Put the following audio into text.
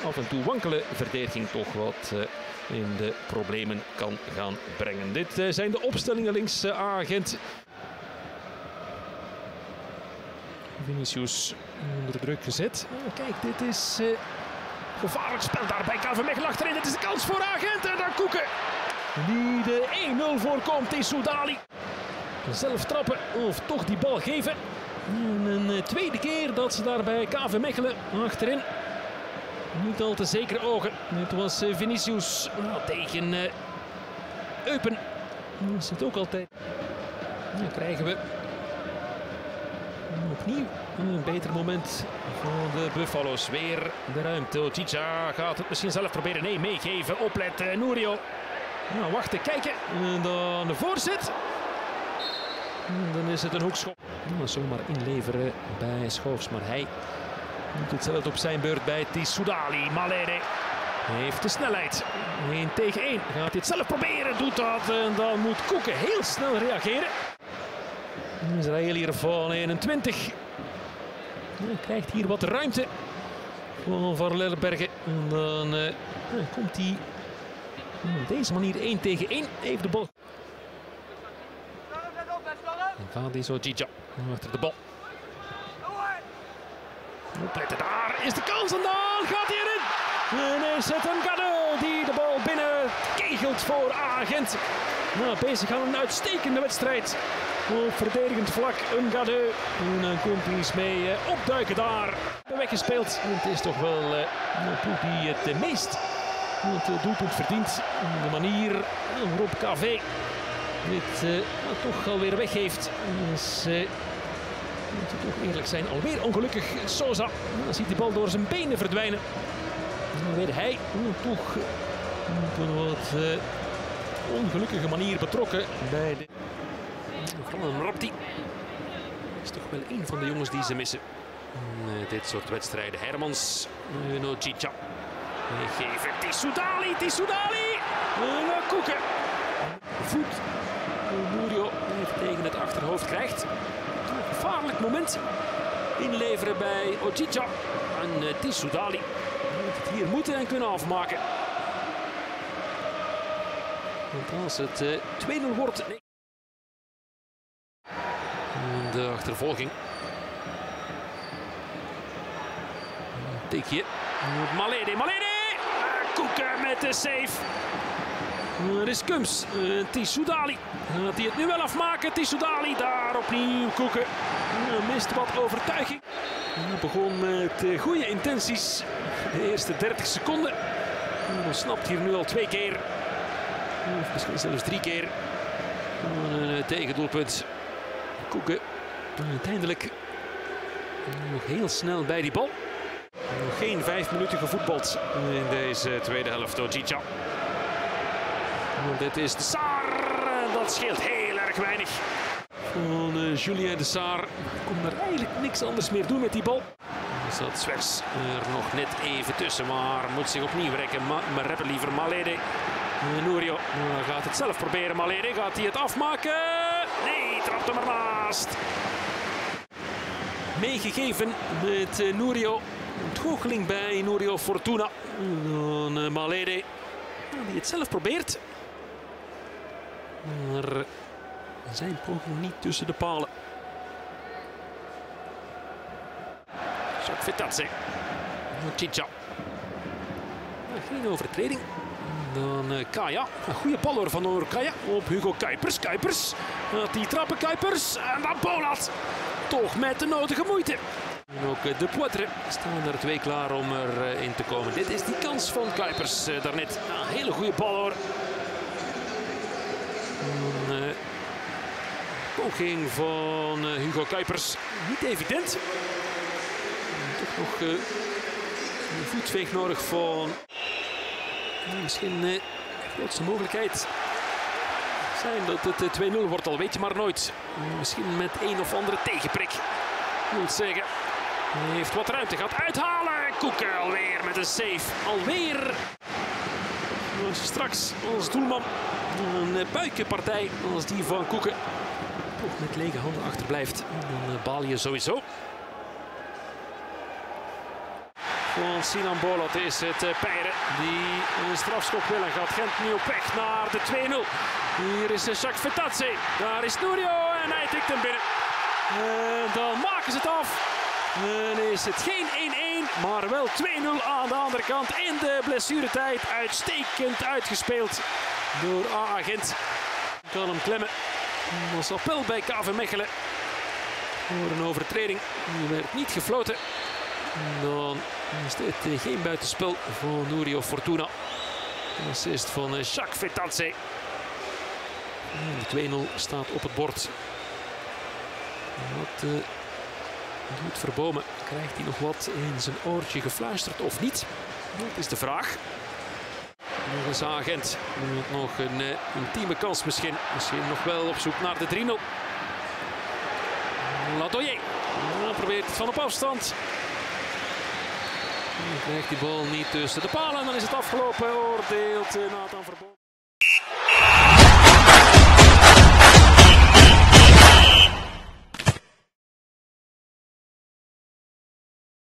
af en toe wankele verdediging toch wat in de problemen kan gaan brengen. Dit zijn de opstellingen links Agent. Vinicius onder druk gezet. Kijk, dit is gevaarlijk spel daar bij KV Mechelen achterin. Dit is de kans voor Agent en dan Koeken. Die de 1-0 voorkomt is Soudali. Zelf trappen of toch die bal geven. En een tweede keer dat ze daar bij KV Mechelen achterin niet al te zekere ogen. Het was Vinicius tegen Eupen. Dat is het ook altijd. Dan krijgen we opnieuw een beter moment voor de Buffalo's. Weer de ruimte. Ochicha gaat het misschien zelf proberen. Nee, meegeven. Opletten. Nurio. Nou, wachten, kijken. En dan de voorzet. En dan is het een hoekschop. Zomaar inleveren bij Schoofs. Maar hij doet hetzelfde op zijn beurt bij Tissoudali. Malere heeft de snelheid. 1 tegen 1. Gaat hij het zelf proberen. Doet dat. En dan moet Koeken heel snel reageren. Israël hier van 21. Hij krijgt hier wat ruimte van Van Lellenbergen. En dan komt hij op deze manier 1 tegen 1. Even de bal. Vadis Ochicha achter de bal. Opletten, daar is de kans en dan gaat hij erin. En is het een Gadeu die de bal binnen kegelt voor Agent. Nou, bezig aan een uitstekende wedstrijd. Op verdedigend vlak een Gadeu. En dan komt hij eens mee opduiken daar. Weggespeeld. Het is toch wel de ploeg die het meest het doelpunt verdient. De manier waarop KV dit toch alweer weggeeft. Dus moeten we toch eerlijk zijn. Alweer ongelukkig Sosa. Dan ziet die bal door zijn benen verdwijnen. Dan weer hij toch op een wat ongelukkige manier betrokken bij de... Vooral Rapti is toch wel een van de jongens die ze missen. Dit soort wedstrijden. Hermans, Ochicha. Geven Tissoudali. Koeken. Voet. Nurio even tegen het achterhoofd krijgt. Een gevaarlijk moment. Inleveren bij Ochicha. En Tissoudali moet het hier moeten en kunnen afmaken. Want als het 2-0 wordt... Nee. De achtervolging. Tikje. Malede. Koeken met de save. Er is Kums. Tissoudali. Gaat hij het nu wel afmaken? Tissoudali. Daar opnieuw Koeken. Mist wat overtuiging. Begon met goede intenties. De eerste 30 seconden. Snapt hier nu al 2 keer. Of misschien zelfs 3 keer. Een tegendoelpunt. Koeken. Uiteindelijk nog heel snel bij die bal. Nog geen 5 minuten gevoetbald in deze tweede helft. Ochicha. Dit is de Saar. Dat scheelt heel erg weinig. Van Julien de Saar kon er eigenlijk niks anders meer doen met die bal. Zat Swers er nog net even tussen, maar moet zich opnieuw rekken. Maar reppen liever Malede. Nurio gaat het zelf proberen. Malede, gaat hij het afmaken? Nee, trapt hem ernaast. Meegegeven met Nurio. Ontgoocheling bij Nurio Fortuna. Dan Malede die het zelf probeert. Maar zijn poging niet tussen de palen. Vitesse. Ochicha. Geen overtreding. Dan Kaya. Een goede bal hoor van Kaya op Hugo Kuipers. Kuipers. Die trappen Kuipers. En dan Bolat. Toch met de nodige moeite. En ook de Poitre staan er 2 klaar om erin te komen. Dit is die kans van Kuipers daarnet. Een hele goede bal hoor. Een poging van Hugo Kuipers. Niet evident. Toch nog een voetveeg nodig van... misschien de grootste mogelijkheid zijn dat het 2-0 wordt, al weet je maar nooit. Misschien met een of andere tegenprik. Ik moet zeggen, hij heeft wat ruimte, gaat uithalen. Koeken alweer met een save. Alweer. Straks als doelman een buikenpartij als die van Koeken. Toch met lege handen achterblijft. Dan baal je sowieso. van Sinan Bolot is het Peiren die een strafschop wil en gaat Gent nu op weg naar de 2-0. Hier is Jacques Fetatse, daar is Nurio en hij tikt hem binnen. Dan maken ze het af. En is het geen 1-1, maar wel 2-0 aan de andere kant in de blessuretijd. Uitstekend uitgespeeld door AA Gent. Kan hem klemmen. Dat was appel bij KV Mechelen voor een overtreding. Die werd niet gefloten. Dan is dit geen buitenspel voor Nurio Fortuna. Een assist van Jacques Fetatse. De 2-0 staat op het bord. Wat doet Verbomen? Krijgt hij nog wat in zijn oortje gefluisterd of niet? Dat is de vraag. Nog eens AA Gent. Nog een ultieme kans misschien. Misschien nog wel op zoek naar de 3-0. Ladoyer probeert het van op afstand. Dan krijgt die bal niet tussen de palen. Dan is het afgelopen, oordeelt Nathan Verbomen.